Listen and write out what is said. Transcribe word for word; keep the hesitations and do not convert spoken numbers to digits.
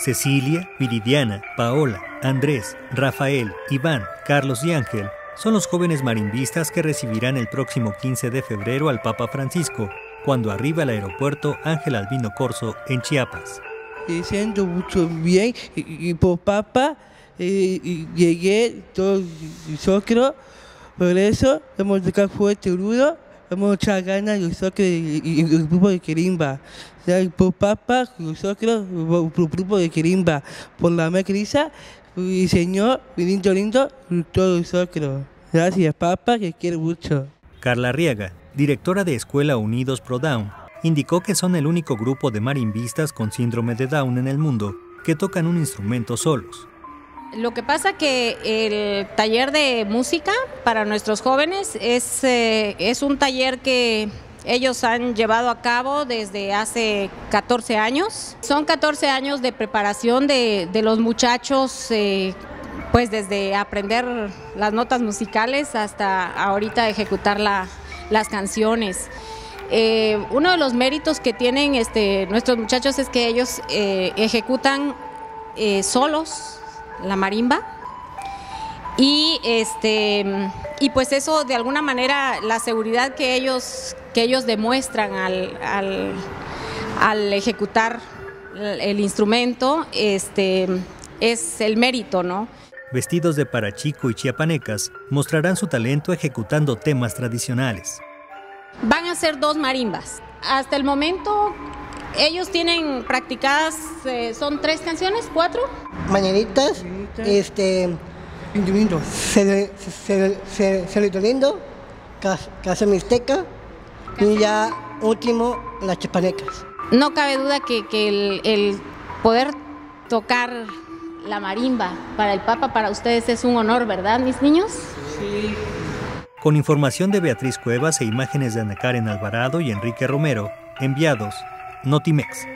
Cecilia, Viridiana, Paola, Andrés, Rafael, Iván, Carlos y Ángel son los jóvenes marimbistas que recibirán el próximo quince de febrero al Papa Francisco, cuando arriba al aeropuerto Ángel Albino Corzo en Chiapas. Me siento mucho bien y, y por Papa eh, y llegué todos nosotros, por eso vamos a tocar fuerte duro, vamos a echar ganas nosotros y, y, y el grupo de Quirimba. O sea, por Papa, nosotros, por el grupo de Quirimba, por la Mecrisa, y Señor, lindo, lindo, todos nosotros. Gracias, Papa, que quiero mucho. Carla Arriaga, directora de Escuela Unidos Pro Down, indicó que son el único grupo de marimbistas con síndrome de Down en el mundo que tocan un instrumento solos. Lo que pasa que el taller de música para nuestros jóvenes es, eh, es un taller que ellos han llevado a cabo desde hace catorce años. Son catorce años de preparación de, de los muchachos, eh, pues desde aprender las notas musicales hasta ahorita ejecutar la, las canciones. Eh, uno de los méritos que tienen este, nuestros muchachos es que ellos eh, ejecutan eh, solos la marimba y, este, y pues eso de alguna manera la seguridad que ellos, que ellos demuestran al, al, al ejecutar el instrumento este, es el mérito, ¿no? Vestidos de parachico y chiapanecas, mostrarán su talento ejecutando temas tradicionales. Van a ser dos marimbas. Hasta el momento ellos tienen practicadas, eh, son tres canciones, cuatro. Mañanitas, este, Cerrito Lindo, Casa Mixteca y ya último las chiapanecas. No cabe duda que, que el, el poder tocar la marimba para el Papa, para ustedes es un honor, ¿verdad, mis niños? Sí. Con información de Beatriz Cuevas e imágenes de Ana Karen Alvarado y Enrique Romero, enviados Notimex.